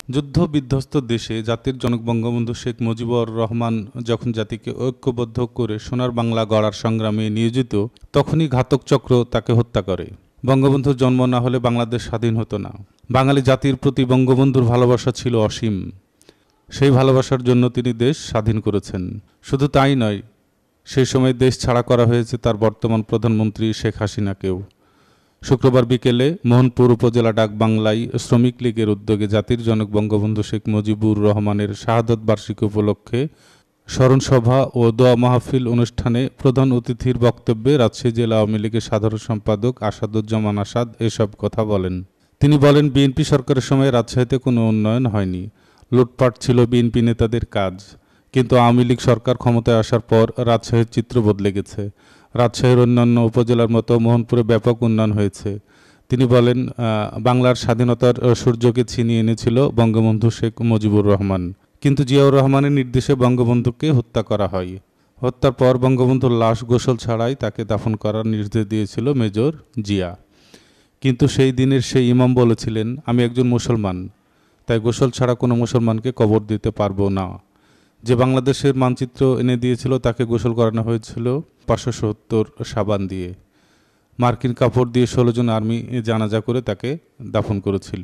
যুদ্ধ বিধ্বস্ত দেশে জাতির জনক বঙ্গবন্ধু শেখ মুজিবুর রহমান যখন জাতিকে ঐক্যবদ্ধ করে সোনার বাংলা গড়ার সংগ্রামে নিয়োজিত, তখনই ঘাতক চক্র তাকে হত্যা করে। বঙ্গবন্ধুর জন্ম না হলে বাংলাদেশ স্বাধীন হতো না। বাঙালি জাতির প্রতি বঙ্গবন্ধুর ভালোবাসা ছিল অসীম। সেই ভালোবাসার জন্য তিনি দেশ স্বাধীন করেছেন। শুধু তাই নয়, সেই সময় দেশ ছাড়া করা হয়েছে তার বর্তমান প্রধানমন্ত্রী শেখ হাসিনাকেও। শুক্রবার বিকেলে মোহনপুর উপজেলা ডাকবাংলায় শ্রমিক লীগের উদ্যোগে জাতির জনক বঙ্গবন্ধু শেখ মুজিবুর রহমানের শাহাদত বার্ষিকী উপলক্ষে স্মরণসভা ও দোয়া মাহফিল অনুষ্ঠানে প্রধান অতিথির বক্তব্যে রাজশাহী জেলা আওয়ামী লীগের সাধারণ সম্পাদক আসাদুজ্জামান আসাদ এসব কথা বলেন। তিনি বলেন, বিএনপি সরকারের সময় রাজশাহীতে কোনো উন্নয়ন হয়নি, লুটপাট ছিল বিএনপি নেতাদের কাজ। কিন্তু আওয়ামী লীগ সরকার ক্ষমতায় আসার পর রাজশাহীর চিত্র বদলে গেছে। রাজশাহীর অন্যান্য উপজেলার মতো মোহনপুরে ব্যাপক উন্নয়ন হয়েছে। তিনি বলেন, বাংলার স্বাধীনতার সূর্যকে ছিনিয়ে এনেছিল বঙ্গবন্ধু শেখ মুজিবুর রহমান, কিন্তু জিয়াউর রহমানের নির্দেশে বঙ্গবন্ধুকে হত্যা করা হয়। হত্যার পর বঙ্গবন্ধুর লাশ গোসল ছাড়াই তাকে দাফন করার নির্দেশ দিয়েছিল মেজর জিয়া। কিন্তু সেই দিনের সেই ইমাম বলেছিলেন, আমি একজন মুসলমান, তাই গোসল ছাড়া কোনো মুসলমানকে কবর দিতে পারবো না। যে বাংলাদেশের মানচিত্র এনে দিয়েছিল তাকে গোসল করানো হয়েছিল 570 সাবান দিয়ে। মার্কিন কাপড় দিয়ে 16 জন আর্মি জানাজা করে তাকে দাফন করেছিল।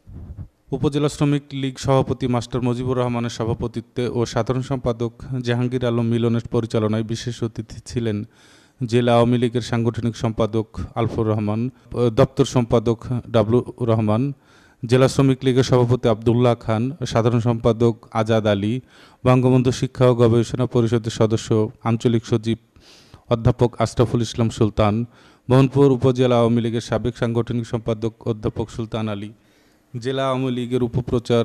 উপজেলা শ্রমিক লীগ সভাপতি মাস্টার মুজিবুর রহমানের সভাপতিত্বে ও সাধারণ সম্পাদক জাহাঙ্গীর আলম মিলনের পরিচালনায় বিশেষ অতিথি ছিলেন জেলা আওয়ামী লীগের সাংগঠনিক সম্পাদক আলফুর রহমান, দপ্তর সম্পাদক ডাবলু রহমান, জেলা শ্রমিক লীগের সভাপতি আবদুল্লাহ খান, সাধারণ সম্পাদক আজাদ আলী, বঙ্গবন্ধু শিক্ষা ও গবেষণা পরিষদের সদস্য আঞ্চলিক সচিব অধ্যাপক আশরাফুল ইসলাম সুলতান, মোহনপুর উপজেলা আওয়ামী লীগের সাবেক সাংগঠনিক সম্পাদক অধ্যাপক সুলতান আলী, জেলা আওয়ামী লীগের উপপ্রচার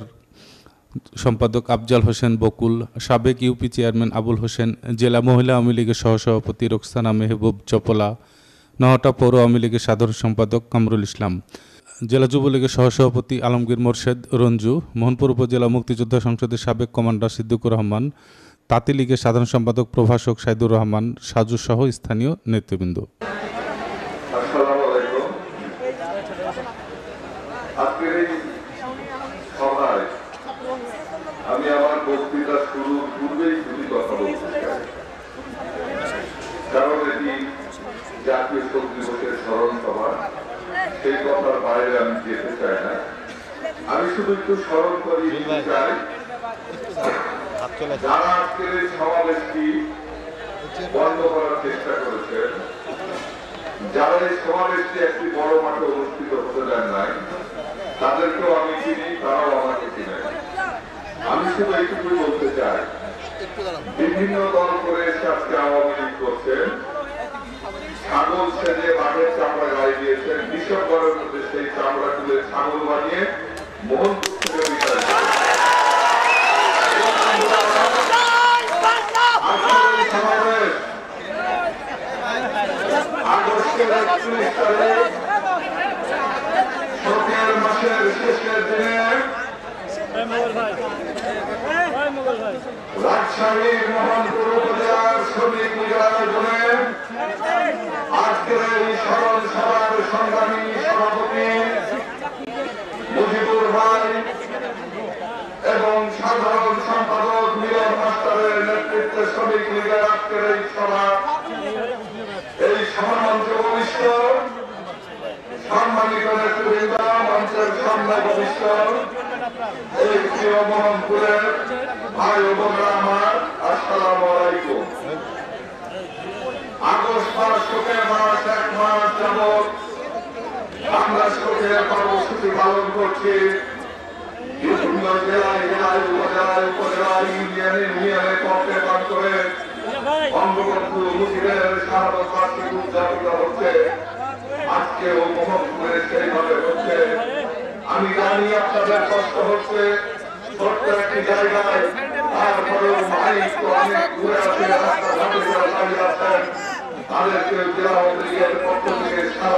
সম্পাদক আফজাল হোসেন বকুল, সাবেক ইউপি চেয়ারম্যান আবুল হোসেন, জেলা মহিলা আওয়ামী লীগের সহসভাপতি রোকসানা মেহবুব চপলা, নওয়াটা পৌর আওয়ামী লীগের সাধারণ সম্পাদক কামরুল ইসলাম, জেলা যুবলীগের সহসভাপতি আলমগীর মোর্শেদ রঞ্জু, মোহনপুর উপজেলা মুক্তিযোদ্ধা সংসদের সাবেক কমান্ডার সিদ্দিকুর রহমান, তাঁতি লীগের সাধারণ সম্পাদক প্রভাষক সাইদুর রহমান সাজু সহ স্থানীয় নেতৃবৃন্দ। আমি আমার বক্তৃতা শুরুর পূর্বেই দুটি কথা বলতে চাই, কারণ এটি জাতীয় শোক দিবসের স্মরণ সভা। সেই কথার বাইরে আমি যেতে চাই না। আমি শুধু একটু স্মরণ করি চাই, যারা আজকের এই সমাবেশটি বন্ধ করার চেষ্টা করেছেন, যারা এই সমাবেশটি একটি বড় মাঠে অনুষ্ঠিত হতে দেন নাই, তাদেরকেও আমি চিনি, তারাও আমাকে চিনে। আমি শুধু এইটুকুই বলতে চাই, বিভিন্ন দল করে এসে আজকে আওয়ামী লীগ করছেন, ছাগল সেজে বাঘের চামড়া গায়ে দিয়েছেন, ডিসেম্বরের মধ্যে সেই চামড়া তুলে ছাগল বানিয়ে মোহনপুর থেকে বিদায় আগস্টের 31 তারিখ শোকের মাসের শেষের দিনে রাজশাহীর মোহনপুর উপজেলার শ্রমিক লীগের আয়োজনে আজকের এই স্মরণ সভার সংগ্রামী সভাপতি মুজিবুর ভাই এবং সাধারণ সম্পাদক মিলন মাস্টারের নেতৃত্বে শ্রমিক লীগের আজকের এই সভা, এই সভামঞ্চে উপবিষ্ট সম্মানিত নেতৃবৃন্দ, মঞ্চের সামনে উপবিষ্ট এই প্রিয় মোহনপুরের ভাই ও বোনরা আমার, আসসালামু আলাইকুম। আগস্ট মাস শোকের মাস, 1 মাস যাবৎ আমরা শোকের কর্মসূচি পালন করছি। বিভিন্ন জেলায় জেলায়, উপজেলায় উপজেলায়, ইউনিয়নে ইউনিয়নে পক্ষে পাঠ করে বঙ্গবন্ধু মুজিবের শাহাদত বার্ষিকী উদযাপিত হচ্ছে। আজকেও মোহনপুরে সেইভাবে হচ্ছে। আমি জানি আপনাদের কষ্ট হচ্ছে, ছোট্ট একটি জায়গায়, তারপরেও মাইক তো অনেক দূরে আছে, রাস্তাঘাটে যারা দাঁড়িয়ে আছেন তাদেরকে জেলা আওয়ামী লীগের পক্ষ থেকে সারা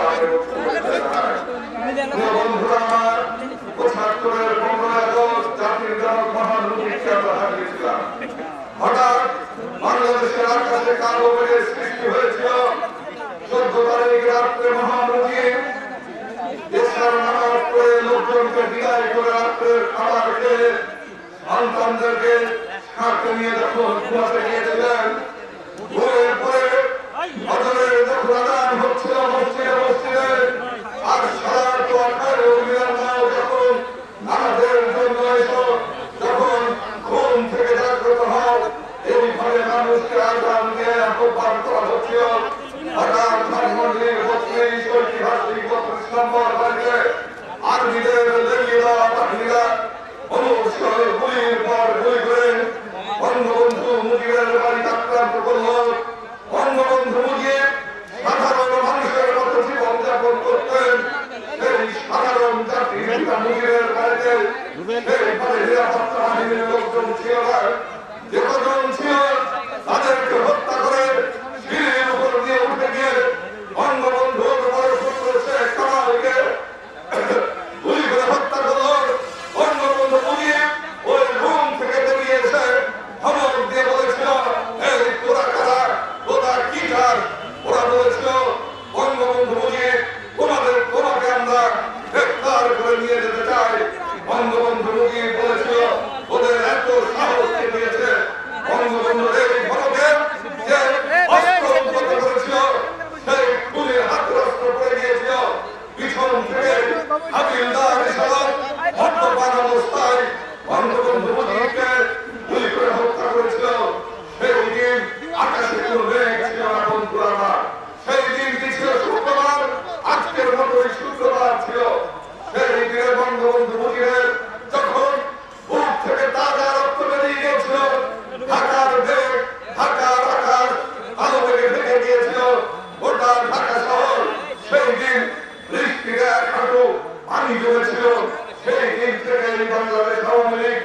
বন্ধুরা আমার, 75-এর 15 আগস্ট জাতির জনক মহান মুক্তিকে আমরা হারিয়েছিলাম। হঠাৎ বাংলাদেশের আকাশে কালো মেঘের সৃষ্টি হয়েছিল। 14 তারিখ রাত্রে মহান মুজিব দেশের নামাজ পড়ে লোক লোকজনকে বিদায় করে রাত্রের খাবার খেয়ে সন্তানদেরকে সাথে নিয়ে যখন ঘুমাতে গিয়েছিলেন, ঘুমের পরে ফজরের যখন আযান হচ্ছিল মসজিদে মসজিদে, আর সালাত ওয়া খায়রুম মিনান নাওম যখন নামাজের জন্য এসো, যখন ঘুম থেকে জাগ্রত হও, এইভাবে মানুষকে আযান দিয়ে আহ্বান করা হচ্ছিল। হঠাৎ ধানমন্ডির ৩২ ঐতিহাসিক ৩২ নম্বর বাড়িতে আর্মিদের লেলিয়ে দেওয়া বাহিনীরা অবশ্যই গুলির পর গুলি করে বঙ্গবন্ধু মুজিবের বাড়ি আক্রান্ত করল। বঙ্গবন্ধু মুজিব সাধারণ মানুষের মতো জীবনযাপন করতেন। সেই সাধারণ জাতির পিতা মুজিবের বাড়িতে সেইভাবে নিরাপত্তা বাহিনীর লোকজন ছিল না। যে কজন ছিল তাদেরকে হত্যা করে সিঁড়ির উপর দিয়ে উঠে গিয়ে বঙ্গবন্ধুর বড় পুত্র শেখ কামালকে গুলি করে হত্যা করল। বঙ্গবন্ধু মুজিব ওই রুম থেকে বেরিয়ে এসে ধমক দিয়ে বলেছিল, এই তোরা কারা, তোরা কি চাস? ওরা বলেছিল, বঙ্গবন্ধু মুজিব তোমাকে আমরা গ্রেফতার করে নিয়ে যেতে চাই। বঙ্গবন্ধু মুজিব বলেছিল, ওদের এত সাহস দিয়েছে। বঙ্গবন্ধু এই ধমকে যে অস্ত্র উদ্ধার করেছিল, সেই গুলির হাতরস্ত্র পড়ে গিয়েছিল। পিছন থেকে হাবিলদার হিসেবে মদ্যপান অবস্থায় বঙ্গবন্ধু মুজিবকে গুলি করে হত্যা করেছিল। সেই দিন আকাশে কোনো মেঘ ছিল না বন্ধুরা আমার। সেই দিনটি ছিল শুক্রবার, আজকের মতোই শুক্রবার ছিল। সেই দিনে বঙ্গবন্ধু মুজিবের যখন বুক থেকে তাজা রক্ত বেরিয়ে গিয়েছিল, ঢাকার মেঘ, ঢাকার আকাশ আলো মেঘে ঢেকে গিয়েছিল, গোটা ঢাকা শহর সেই দিন বৃষ্টিতে এক হাঁটু পানি জমেছিল। সেই দিন থেকে বাংলাদেশ আওয়ামী লীগ,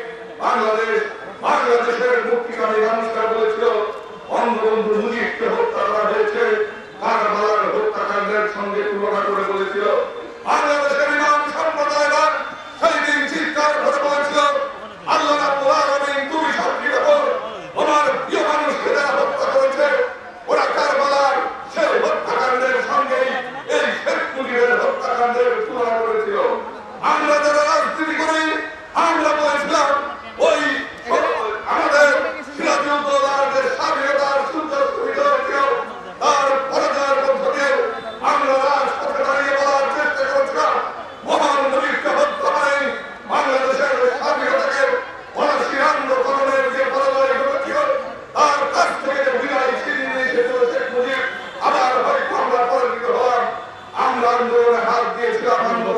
বাংলাদেশের মুক্তিকামী মানুষরা বলেছিল, বঙ্গবন্ধু মুজিবকে হত্যা করা হয়েছে কারবালার হত্যাকাণ্ডের সঙ্গে তুলনা করে বলেছিল। বাংলাদেশের ইমাম সম্প্রদায়রা সেই দিন চিৎকার করে বলেছিল, আল্লাহ রাব্বুল আলামিন তুমি সাক্ষী রাখো, তোমার প্রিয় মানুষকে যারা হত্যা করেছে ওরা কারবালার সেই হত্যাকাণ্ডের সঙ্গেই এই শেখ মুজিবের হত্যাকাণ্ডের তুলনা করেছিল। আমরা যারা রাজনীতি করি আমরা বলেছিলাম, ওই আমাদের সিরাজউদ্দৌলার যে স্বাধীনতার সূর্যাস্তমিত হয়েছিল তার পরাজয়ের মধ্য দিয়ে আমরা রাজপথে দাঁড়িয়ে বলার চেষ্টা করেছিলাম, মহান মুজিবকে হত্যা মানে বাংলাদেশের স্বাধীনতাকে ৮৫ আন্দোলনের যে পরাজয় ঘটেছিল তার কাছ থেকে যে বিদায় ছিনিয়ে নিয়ে এসেছিল শেখ মুজিব, আবার হয়তো আমরা পরাজিত হলাম। আমরা আন্দোলনে হাত দিয়েছিলাম,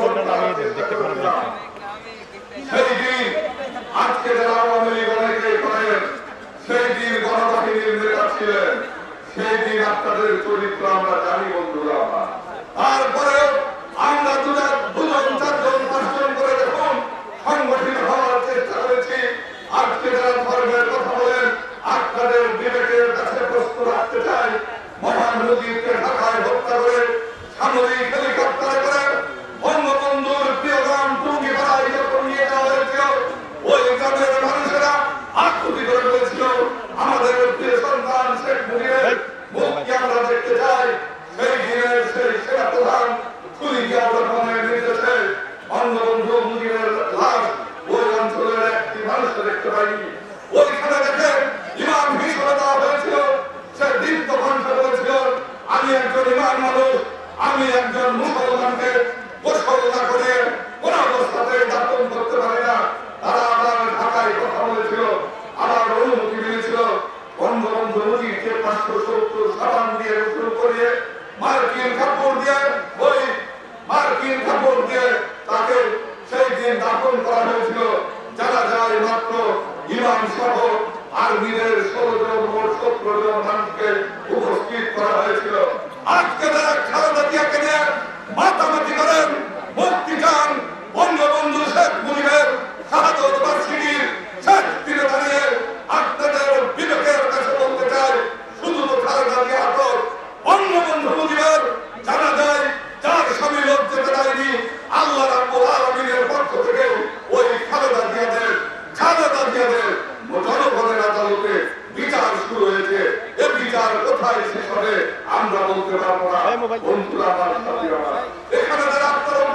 সেই দিন আজকে যারা আওয়ামী লীগ অনেকে করেন, সেই দিন গণবাহিনীর নেতা ছিলেন। সেই দিন আপনাদের চরিত্র আমরা জানি বন্ধুরা। তারপরেও আমরা দুজন চারজন পাঁচজন করে যখন সংগঠিত হওয়ার চেষ্টা করেছি, আজকে যারা ধর্মের কথা বলেন আপনাদের বিবেকের কাছে প্রশ্ন রাখতে চাই, মহান মুজিবকে ঢাকায় হত্যা করে সামরিক হেলিকপ্টারে করে বঙ্গবন্ধুর প্রিয় গ্রাম টুঙ্গিপাড়ায় যখন নিয়ে যাওয়া হয়েছিল, ওই গ্রামের মানুষেরা আকুতি করে বলেছিল, আমাদের প্রিয় সন্তান শেখ মুজিবের মুখকে আমরা দেখতে চাই। সেই দিনের সেই সেনা প্রধান খুলি জিয়াউর রহমানের নির্দেশে বঙ্গবন্ধু মুজিবের লাশ ওই অঞ্চলের একটি মানুষকে দেখতে পাইনি। ওইখানে দেখে ইমাম হিসেবে দেওয়া হয়েছিল। সে দীপ্ত কণ্ঠে বলেছিল, আমি একজন ইমাম মানুষ, আমি একজন মুসলমানকে গোসল না করে কোন অবস্থাতে দাপন করতে পারি না। তারা আবার ঢাকায় কথা বলেছিল, আবার অনুমতি মিলেছিল। বঙ্গবন্ধু মুজিবকে ৫৭০ সাবান দিয়ে শুরু করিয়ে মার্কিন কাপড় দিয়ে তাকে সেই দিন দাপন করা হয়েছিল। যারা যায় মাত্র ইমাম সহ আর্মিদের ১৬ জন মোট ১৭ জন মানুষকে উপস্থিত করা হয়েছিল। আজকে যারা খালেদা জিয়াকে নিয়ে মাতামাতি করেন, মুক্তি চান, বঙ্গবন্ধু শেখ মুজিবের শাহাদত বার্ষিকীর শেষ দিনে দাঁড়িয়ে আপনাদের বিবেকের কাছে বলতে চাই, শুধু তো খালেদা জিয়া আটক, বঙ্গবন্ধু মুজিবের জানা যায় যার স্বামী লজ্জাতে দেয়নি, আল্লাহ রাব্বুল আলামিনের পক্ষ থেকে ওই খালেদা জিয়াদের জনগণের আদালতে বিচার শুরু হয়েছে। এ বিচার কোথায় শেষ হবে আমরা বলতে পারবো না। বন্ধুরা আমার সাথীরা, এখানে যারা আপনারা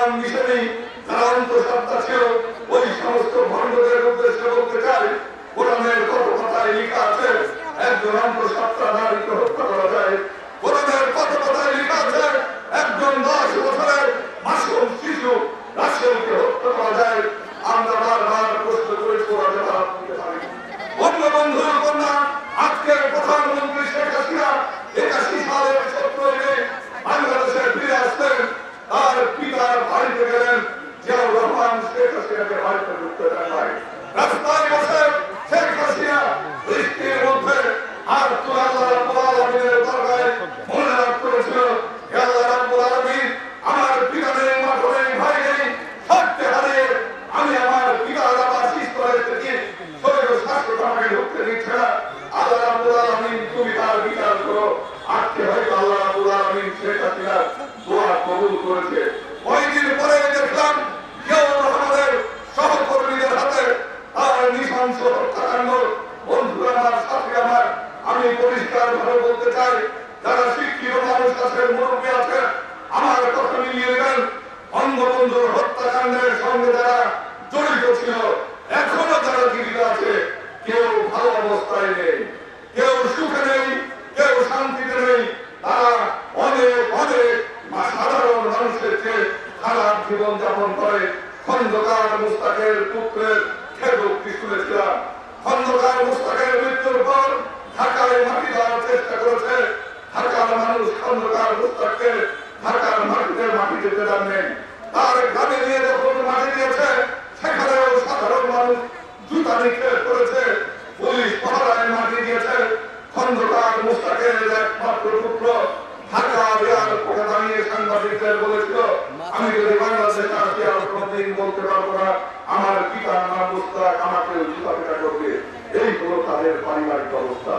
সাদ্দাম মিশনে যারা অন্তঃসত্ত্বা ছিল ওই সমস্ত ভণ্ডদের উদ্দেশ্যে বলতে চাই, কোরআনের কত কথায় লেখা আছে একজন অন্তঃসত্ত্বাধারীকে হত্যা করা যায়। কোরআনের কত কথায় লেখা আছে একজন 10 বছরের মাসুম শিশু রাসেলকে হত্যা করা যায়। আমরা বারবার প্রশ্ন করে কোরআনে জবাব দিতে পারি। বঙ্গবন্ধুর কন্যা আজকের প্রধানমন্ত্রী শেখ হাসিনা 81 সালের 17 মে বাংলাদেশে ফিরে আসতেন। তার পিতার বাড়িতে গেলেন, জিয়াউর রহমান শেখ হাসিনাকে বাড়িতে ঢুকতে দেন নাই। রাস্তায় বসে শেখ হাসিনা বৃষ্টির মধ্যে আর আল্লাহ রাব্বুল আলামিনের দরবারে মোনাজাত করেছিল, হে আল্লাহ রাব্বুল আলামিন, আমার পিতা নেই, মা নেই, ভাই নেই, সবকে হারিয়ে আমি আমার পিতার আবাসিস করে থেকে শরীর শাসক আমাকে ঢুকতে দিচ্ছে না। আল্লাহ রাব্বুল আলামিন তুমি তার বিচার করো। আজকে হয়তো আল্লাহ রাব্বুল আলামিন শেখ হাসিনার দোয়া কবুল করেছে। কয়েকদিন পরে দেখলাম জিয়াউর রহমানের সহকর্মীদের হাতে তার নৃশংস হত্যাকাণ্ড। বন্ধুরা আমার, সাথী আমার, আমি পরিষ্কার ভাবে বলতে চাই, যারা শিক্ষিত মানুষ আছেন, মুরব্বী আছেন, আমার কথা মিলিয়ে নেবেন। বঙ্গবন্ধুর হত্যাকাণ্ডের সঙ্গে যারা জড়িত ছিল, এখনো যারা জীবিত আছে, কেউ ভালো অবস্থায় নেই, কেউ সুখে নেই, কেউ শান্তিতে নেই। তারা অনেক অনেক সাধারণ মানুষের চেয়ে খারাপ জীবন যাপন করে। খন্দকার মুস্তাকের পুত্রের খেদোক্তি শুনেছিলাম। খন্দকার মুস্তাকের মৃত্যুর পর ঢাকায় মাটি দেওয়ার চেষ্টা করেছে। ঢাকার মানুষ খন্দকার মুস্তাককে ঢাকার মাটিতে মাটি দিতে জানেন। তার গ্রামে নিয়ে যখন মাটি দিয়েছে, সেখানেও সাধারণ মানুষ জুতা নিক্ষেপ করেছে। পুলিশ পাহারায় মাটি দিয়েছে। খন্দকার মুস্তাকের একমাত্র পুত্র ঢাকা বিহার পক্ষে দাঁড়িয়ে সাংবাদিকদের বলেছিল, আমি যদি বাংলাদেশে আসি আর কোনোদিন বলতে পারবো না আমার পিতার নাম মুস্তাক, আমাকে জুতা পিটা করবে। এই হলো তাদের পারিবারিক অবস্থা।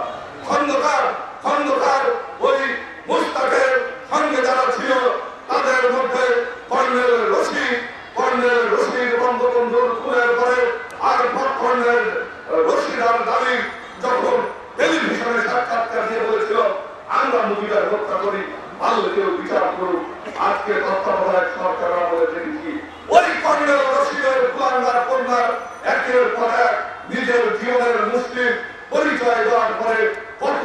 খন্দকার ওই মুস্তাকের সঙ্গে যারা ছিল তাদের মধ্যে কর্নেল রশিদ বঙ্গবন্ধুর খুনের পরে আর কর্নেল রশিদ আর দাবি যখন টেলিভিশনে সাক্ষাৎকার দিয়ে বলেছিল আমরা মুজিবের হত্যা করি, আল্লাহ কেউ বিচার করুক। আজকে তত্ত্বাবধায়ক সরকার আমলে দেখেছি ওই কর্নেল রশিদের কুলাঙ্গার কন্যার একের পর এক নিজের জীবনের মুসলিম পরিচয় দেওয়ার পরে কত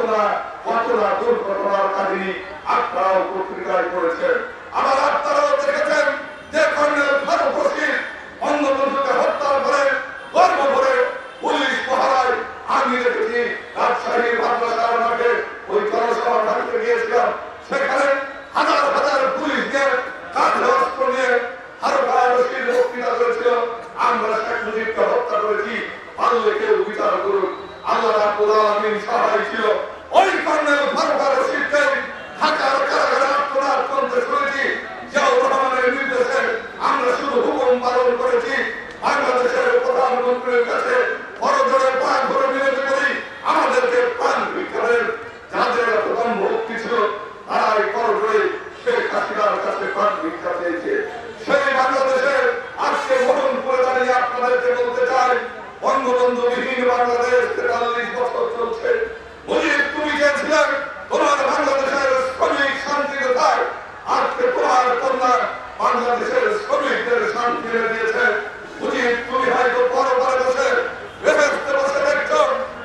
না দুর্ঘটনার কাহিনী আপনারাও পত্রিকায় পড়েছেন। আবার আপনারাও দেখেছেন যে কর্নেল ফারুক রশিদ বঙ্গবন্ধুকে হত্যার পরে গর্ব করে পুলিশ পাহারায় আমি দেখেছি রাজশাহীর মাদ্রাসার মাঠে ওই জনসভা ভাঙতে গিয়েছিলাম, সেখানে হাজার হাজার পুলিশ দিয়ে কাঁধে অস্ত্র নিয়ে ফারুক রশিদ বক্তৃতা করেছিল, আমরা শেখ মুজিবকে হত্যা করেছি, পারলে কেউ বিচার করুন। আল্লাহ রাব্বুল আলামিন সহায় ছিল। ওই কর্নেল ফারুক রশিদকে ঢাকার কারাগারে আত্মনাদ করতে শুনেছি। জিয়াউর রহমানের নির্দেশে আমরা শুধু হুকুম পালন করেছি। বাংলাদেশের প্রধানমন্ত্রীর কাছে বড়জোরে পান ধরে বিনতি করি, আমাদেরকে পান ভিক্ষারের যাদের এত ভক্তি ছিল তারাই বড়জোরে শেখ হাসিনার কাছে পান ভিক্ষা পেয়েছে। সেই বাংলাদেশে আজকে মরণ করে দাঁড়িয়ে আপনাদেরকে বলতে চাই, বঙ্গবন্ধু বিহীন বাংলাদেশ 43 বছর চলছে। মুজিব তুমি চেয়েছিলেন তোমার বাংলাদেশের শ্রমিক শান্তিতে থাক, আজকে তোমার কন্যা বাংলাদেশের শ্রমিকদের শান্তি এনে দিয়েছে। মুজিব তুমি হয়তো পরে বসে বেহেশতে বসে দেখছো,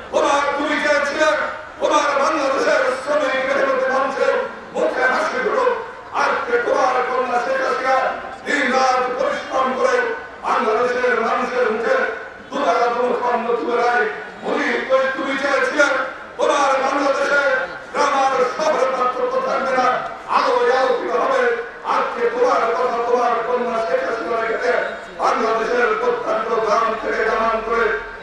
তুমি চেয়েছিলেন তোমার বাংলাদেশের শ্রমিক মেহনতি মানুষের মুখে হাসি ধরুক। আজকে তোমার কন্যা শেখ হাসিনা দিন রাত পরিশ্রম করে বাংলাদেশের মানুষের মুখে দুটাকা মুখপান্ন তুলে দেয়। তুমি চেয়েছিলেন তোমার বাংলাদেশে গ্রামার শহরের পার্থক্য থাকবে না, আলো আলোকিত হবে। আজকে তোমার কথা তোমার কন্যা শেখ হাসিনা রেখেছে বাংলাদেশের প্রত্যন্ত গ্রাম থেকে গ্রামান্তরে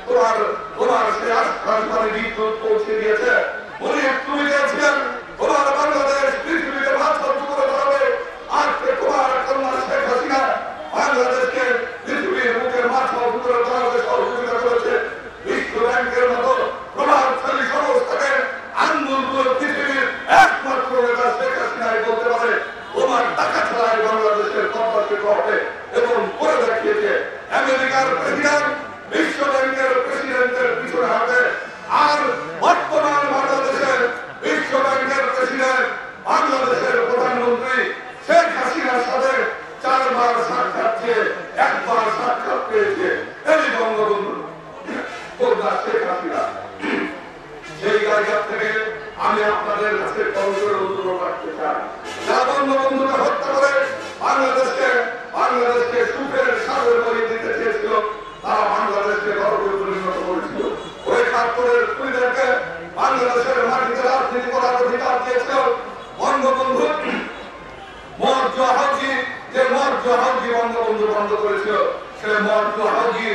তোমার সেই আশ্বাস মানে বিদ্যুৎ পৌঁছে দিয়েছে। তুমি চেয়েছিলেন তোমার বাংলাদেশ পৃথিবীতে মাথা করে ধরাবে, আজকে তোমার কন্যা শেখ হাসিনা বাংলাদেশকে পৃথিবীর মুখের মাথা করে ধরাবে সহযোগিতা করেছে। বিশ্ব ব্যাংকের মতো প্রভাবশালী সংস্থাকে আঙ্গুল করে পৃথিবীর একমাত্র নেতা শেখ হাসিনাই বলতে পারে তোমার টাকা ছাড়াই বাংলাদেশের সম্পর্কিত হবে এবং করে দেখিয়েছে। আমেরিকার প্রেসিডেন্ট বিশ্ব ব্যাংকের প্রেসিডেন্টের পিছনে হবে, আর বর্তমান বাংলাদেশের বিশ্ব ব্যাংকের প্রেসিডেন্ট বাংলাদেশের প্রধানমন্ত্রী শেখ হাসিনার সাথে 4 বার সাক্ষাৎ আজকে একবার সাক্ষাৎ পেয়েছে এই বঙ্গবন্ধু কন্যা শেখ হাসিনা। সেই জায়গা থেকে আমি আপনাদের কাছে করজোড়ে অনুরোধ রাখতে চাই, যারা বঙ্গবন্ধুকে হত্যা করে বাংলাদেশকে সুখের সাগরে বলিয়ে দিতে চেয়েছিল, তারা বাংলাদেশকে গর্বে পরিণত করেছিল। ওই ৭১-এর খুনিদেরকে বাংলাদেশের মাটিতে রাজনীতি করার অধিকার দিয়েছিল বঙ্গবন্ধু। মর্য হাউজি, যে মর্য হাউজি বঙ্গবন্ধু বন্ধ করেছিল, সেই মর্য হাউজি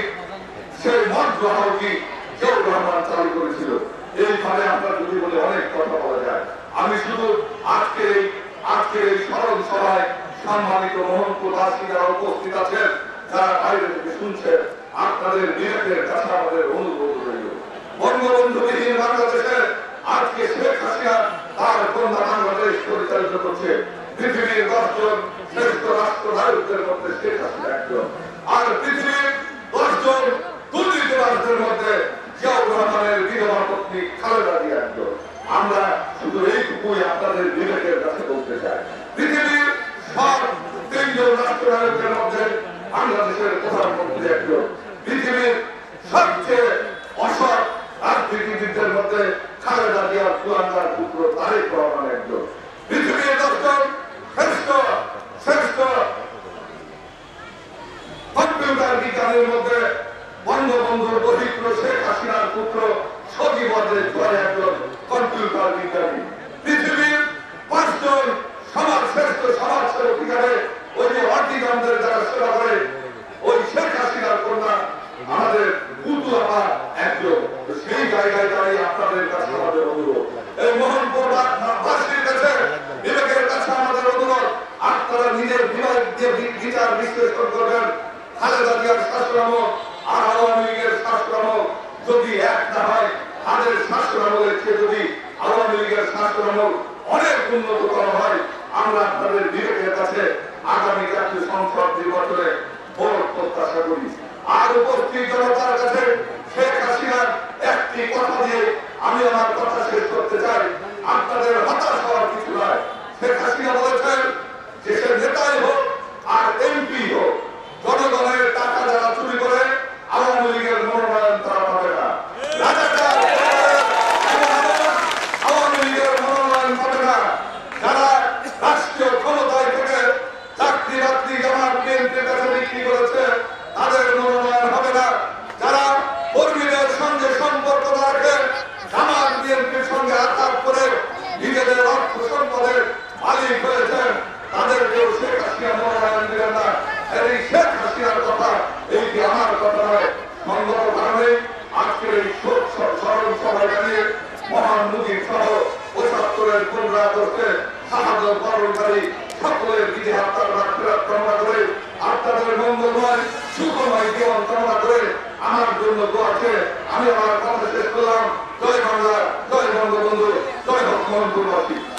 জিয়াউর রহমান চালু করেছিল। এইভাবে আমরা যদি বলে অনেক কথা বলা যায়। আমি শুধু আজকের এই স্মরণ সভায় সম্মানিত মহন্ত দাসী যারা উপস্থিত আছেন, যারা বাইরে থেকে শুনছেন, আপনাদের বিবেকের কাছে আমাদের অনুরোধ রইল, বঙ্গবন্ধুবিহীন বাংলাদেশে আজকে শেখ হাসিনা তার কন্যা বাংলাদেশ পরিচালিত করছে। পৃথিবীর 10 জন শ্রেষ্ঠ রাষ্ট্রনায়কদের মধ্যে শেখ হাসিনা একজন, আর পৃথিবীর 10 জন দুর্নীতিবাজদের মধ্যে জিয়াউর রহমানের বিধবা পত্নী খালেদা জিয়া একজন। আমরা শুধু এইটুকুই আপনাদের বিবেকের কাছে বলতে চাই, পৃথিবীর সব 3 জন রাষ্ট্রনায়কের মধ্যে বাংলাদেশের প্রধানমন্ত্রী একজন, পৃথিবীর সবচেয়ে অসৎ রাজনীতিবিদদের মধ্যে খালেদা জিয়ার চুয়ান্নার পুত্র তারেক রহমান একজন, পৃথিবীর 10 জন শ্রেষ্ঠ কম্পিউটার বিজ্ঞানের মধ্যে বঙ্গবন্ধুর দরিদ্র শেখ হাসিনার পুত্র সজীব ওয়াজেদ একজন কম্পিউটার বিজ্ঞানী, পৃথিবীর 5 জন শ্রেষ্ঠ সমাজসেবক হিসাবে ওই যে অটিজমদের যারা সেবা করে ওই শেখ হাসিনার কন্যা আমাদের পুতুলা একজন। সেই জায়গায় দাঁড়িয়ে আপনাদের কাছে আমাদের অনুরোধ, এই মোহনপুর বাসীর কাছে বিবেকের কাছে আমাদের অনুরোধ, আপনারা নিজের বিবেক দিয়ে বিচার বিশ্লেষণ করবেন। খালেদা জিয়ার শাসনামল আর আওয়ামী লীগের শাসনামল যদি এক না হয়, তাদের শাসনামলের চেয়ে যদি আওয়ামী লীগের শাসনামল অনেক উন্নততর হয়, আমরা আপনাদের বিবেকের কাছে আগামী জাতীয় সংসদ নির্বাচনে ভোট প্রত্যাশা করি। আর উপস্থিত জনতার কাছে শেখ হাসিনার একটি কথা দিয়ে আমি আমার কথা শেষ করতে চাই, আপনাদের হতাশ হওয়ার কিছু নয়। শেখ হাসিনা বলেছেন যে সে নেতাই হোক আর এমপি হোক, জনগণের টাকা যারা চুরি করে আওয়ামী লীগের মনোনয়ন তারা পাবে না, আওয়ামী লীগের মনোনয়ন পাবে না। যারা রাষ্ট্রীয় ক্ষমতায় থেকে চাকরি বাকরি জামাত বিএনপির কাছে বিক্রি করেছে, তাদের মনোনয়ন হবে না। যারা কর্মীদের সঙ্গে সম্পর্ক রাখে, জামাত বিএনপির সঙ্গে আঘাত করে নিজেদের অর্থ সম্পদের মালিক হয়েছেন, তাদেরকেও শেখ হাসিনা মনোনয়ন দিলেন না। এই শেখ হাসিনার কথা, এইটি আমার কথা নয়। সংগত কারণে আজকের এই শোক স্মরণ সভায় জানিয়ে মহান মুজিব সহ ৭৫-এর পুনরা করতে শাহাদত বরণকারী সকলের বিধি হত্যার মাগফিরাত কামনা করে, আপনাদের মঙ্গলময় সুখময় জীবন কামনা করে আমার জন্য দোয়াকে আমি আমার কথা শেষ করলাম। জয় বাংলা, জয় বঙ্গবন্ধু, জয় মোহনপুরবাসী।